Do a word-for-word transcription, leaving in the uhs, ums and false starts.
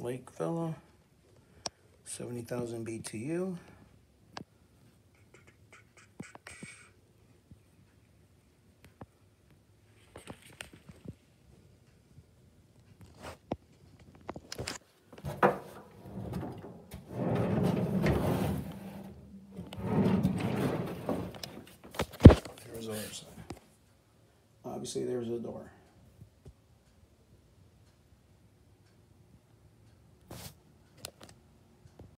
Lakevilla, seventy thousand B T U. There's the other side. Obviously, there's a door.